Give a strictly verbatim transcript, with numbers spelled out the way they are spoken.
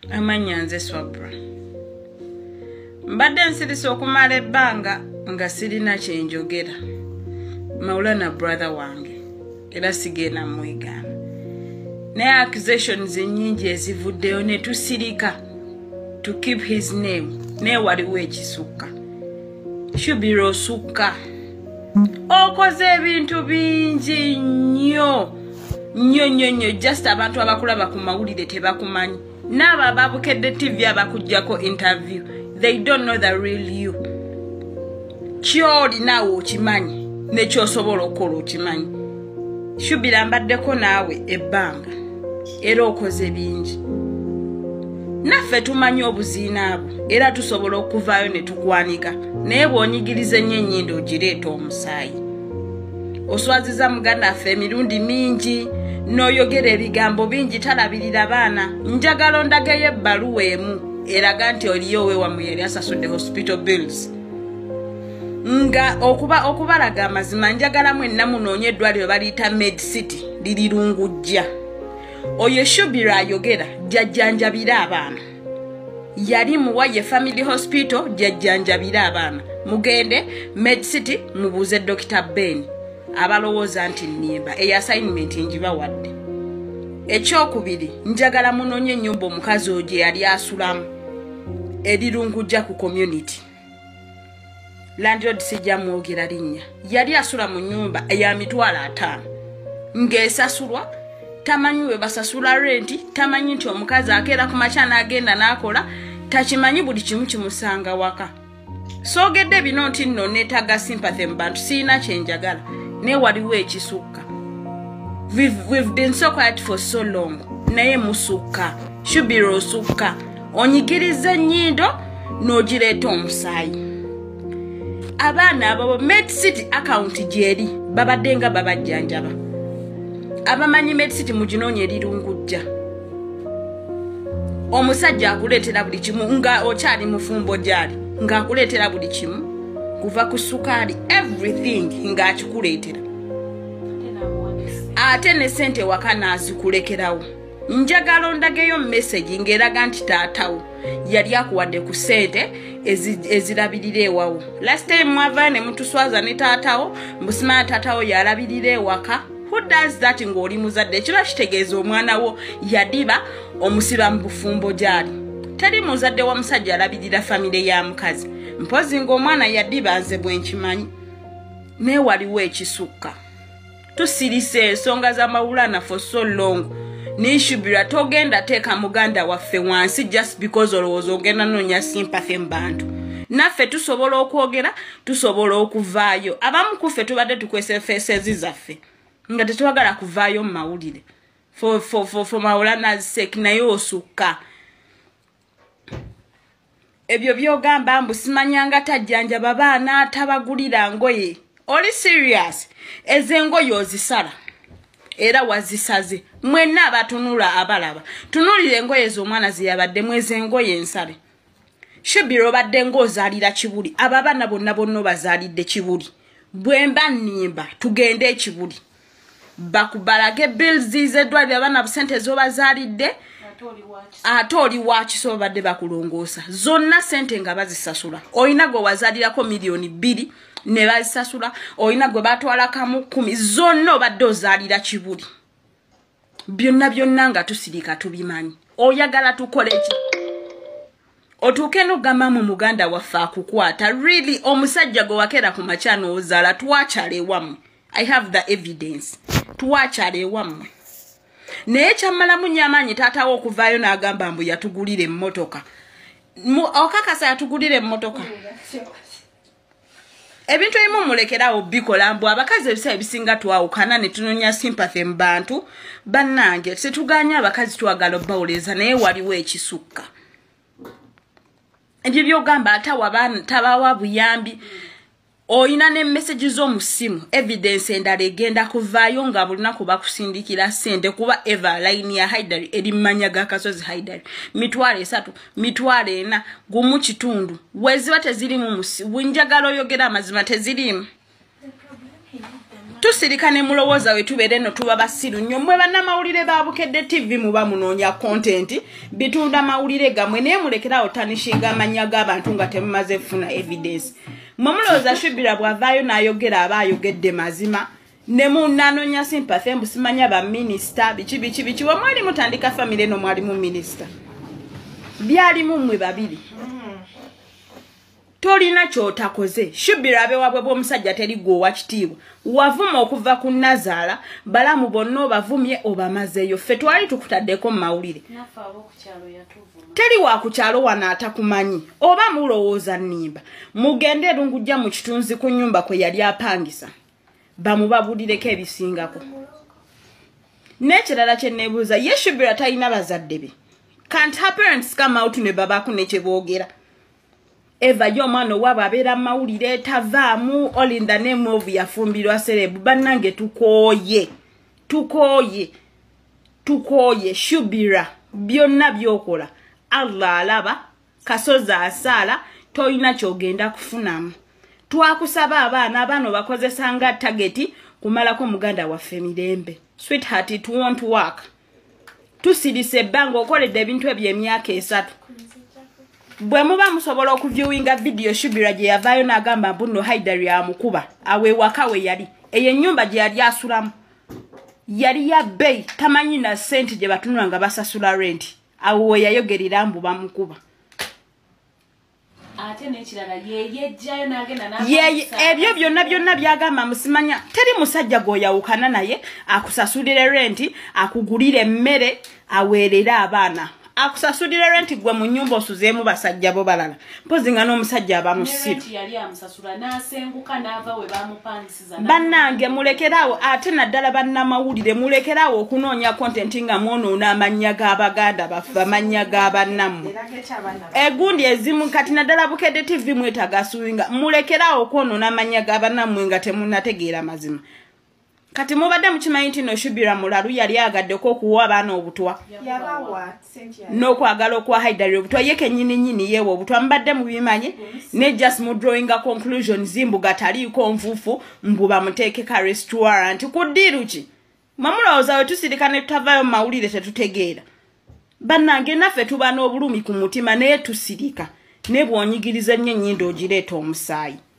Amanya nze Swabra. Mbadde nsirisa okumala ebbanga nga sirina kye njogera. Maulana brother wange era sigenda mwegana. Naye accusations ennyingi ezivuddeyo ne tusirika to keep his name. Naye waliwo ekisukka. Shubira osukka. Okoze ebintu bingi nnyo. Nnyo nnyo nnyo just abantu abakulaba ku mawulire tebakumanyi. Naba ababukedde T V abakujjako interview. They don't know the real you. Kyoli nawe okimanyi. Nekyosobola okukola okimanyi. Shubira mbaddeko naawe ebbanga. Era okoze bingi. Naffe tumanyi obuziina bwo. Era tusobola okuvaayo ne tukwanika. Naye bw'onyigiriza ennyo ennyindo ogireeta omusaayi. Oswaziza muganda affe emirundi mingi. N'oyogera ebigambo bingi talabirira baana. Njagala ondageyo ebbaluwa emu eraga nti oliyo we wammwe yali asasudde hospital bills. Nga okuba okubalaga amazima njagala mwenna munoonye eddwaliro baliyita Med City lirirungujja. Oyo Shubira ayogera jjajjanjabira abaana. Yali muwaye family hospital jjajjanjabira abaana. Mugende Med City mubuuze Doctor Ben. Abalowooza nti nnimba eya assignment njibawadde. Ekyokubiri njagala munoonye ennyumba omukazi oyo gye yali asulamu erirungujja ku community. Landlord sijja mwogera linnya. Yali asula mu nnyumba eya mitwalo ataano. Ng'esasulwa tamanyi we basasula renti, tamanyi nti omukazi akeera ku makya n'agenda n'akola, takimanyi buli kimu kimusanga waka. Soogedde bino nti nno neetaaga sympathy mu bantu siina kye njagala. Ne waliwo ekisukka. We've, we've been so quiet for so long. Naye musukka. Shubira osukka. Onyigiriza ennyindo n'ogireeta omusaayi. Abaana abo Med City account gyeri babadde nga babajjanjaba. Abamanyi Med City muginoonye erirungujja. Omusajja akuleetera buli kimu nga okyali mufumbo gyali. Nga akuleetera buli kimu. Kuva ku sukaali everything nga akikuleetera. Ate ne sente waka n'azikulekerawo. Njagala ondageyo message ng'eraga nti taatawo yali akuwadde ku sente ezirabirira ewawo. Last time mwava ne mutuswaza ne taatawo mbusima taatawo yalabirira ewaka. Who does that ng'oli muzadde? Kiba kitegeeza omwana wo yadiba omusiba mu bufumbo gyali. Teri muzadde wa musajja alabirira famire ya mukazi. Mpozi ng'omwana yadiba nze bwe nkimanyi. Ne waliwo ekisukka. Tusirise ensonga za Maulana for so long. Ni Shubira togenda teeka muganda waffe wansi just because olowooza ogenda noonya sympathy mu bantu. Naffe tusobola okwogera, tusobola okuvaayo. Abamu ku ffe tubadde tukwese feesezi zaffe nga tetwagala kuvaayo mu mawulire. For, for, for, for Maulana's sake naye osukka. Ebyo byogamba mbu simanyanga tajjanjaba baana tabagulira ngoye. Oli serious? Ezengoye ozisala. Era wazisaze. Mwenna abatunula abalaba. Tunulire engoye z'omwana ziyabadde mweze engoye ensale. Shubira obadde ng'ozaalira Kibuli. Ababaana bonna bonna bazaalidde Kibuli. Bwemba nnimba tugende ekibuli. Bakubalage bills z'eddwaliro abaana busente z'obazaalidde. Ate oli wakiso babadde bakulongoosa. Zonna sente nga bazisasula. Oyina gwe wazaalirako miliyoni bbiri ne bazisasula. Oyina gwe batwala kamu kumi. Zonna obadde ozaalira Kibuli. Byonna byonna nga tusirika tubimanyi. Oyagala tukole ki? Otuuke n'ogamba mu muganda waffe akukwata. Really omusajja gwe wakeera ku makya n'ozaala twakyala ewammwe. I have the evidence. Twakyala ewammwe. Naye kyamalamu nnyo amaanyi taatawo okuvaayo n'agamba mbu yatugulira emmotoka. Okakasa yatugulira emmotoka. Ebintu ebimu mulekerawo bikola mbu abakazi ebiseera ebisinga twawukana ne tunoonya sympathy mu bantu. Bannange situganya abakazi twagala obbawuliriza naye waliwo ekisukka. Ebyo byogamba atawa baana tabawa buyambi. Oyina ne message z'omusimu evidence endala egenda kuvaayo nga bulinaku bakusindikira sente kuba eva line ya Haidari eri mmanya ga Kasozi Haidari mitwalo esatu mitwalo ena gumu kitundu weziba tezirimu musi winjagala oyogera amazima tezirimu tusirika ne mulowooza we tubeere no tuba basiru nnyo mmwe bannamawulire ba Bukedde T V muba munoonya content bitunda mawulire gammwe naye mulekerawo tanishinga amannya g'abantu nga temumaze funa evidence mmwe mulowooza Shubira bw'avaayo n'ayogera aba ayogedde mazima ne munnanoonya sympathy mbu simanya baminisita biki biki biki we mwali mutandika famire eno mwali mu minisita byalimu mmwe babiri tolina kyotakoze Shubira abe wabwe bw'omusajja teri gwe owa kitiibwa wavuma okuva ku Nazaala balamu bonna obavumye obamazeeyo ffe twali tukutaddeko mu mawulire teri wa ku kyalo wano atakumanyi oba mulowooza nnimba mugende erungujja mu kitunzi ku nnyumba kwe yali apangisa bamubabulireko ebisingako n'ekirala kye neebuuza ye Shubira talina bazadde be can't her parents come out ne babaku ne kye boogera Eva y'omwana owaabwe abeera mawulire tavaamu all in the name of yafumbirwa serebu bannange tukooye tukooye tukooye Shubira byonna byokola Allah alaba kasozi asaala toyina kyogenda kufunamu twakusaba abaana abaana bakozesa nga tageti kumalako muganda waffe mirembe sweetheart it won't work tusirise ebbanga okoledde ebintu ebyo emyaka esatu bwe muba musobola okuviewinga video Shubira gye yavaayo n'agamba Bwiino Haidari amukuba awewaka we yali eyo ennyumba gye yali asulamu yali ya bbeeyi tamanyi na ssente gye batunula nga basasula renti awo we yayogerera mbu bamukuba ate n'ekirala yeyejjayo n'agenda ebyo byonna byonna byagamba musimanya teri musajja gw'oyawukana naye akusasulire renti akugulire emmere aweerere abaana akusasulira renti gwe mu nnyumba osuzeemu basajja bo balala mpozi nga n'omusajja aba musiru bannange mulekeraawo ate naddala bannamawulire mulekeraawo okunoonya kontenti nga mwonoona amannya g'abaganda baffe amannya g'abannammwe egundi ezimu kati naddala Bukedde T V mwetaaga suwinga mulekeraawo okwonoona amannya g'abannammwe nga temunnategeera mazima kati mubadde mukimanyi nti no Shubira mulalu yali agaddeko okuwa abaana obutwa n'okwagala okwa Haidari obutwa ye kennyini nnyini yeewa obutwa mubadde mubimanyi ne just mu drawing a conclusions mbuga taliiko nfuufu mbu bamuteekeka restaurant ku ddiiru ki mwamulowooza we tusirika ne tutavaayo mu mawulire tetutegeera bannange naffe tuba n'obulumi ku mutima naye tusirika ne bw'onyigiriza ennyo ennyindo ogireeta omusaayi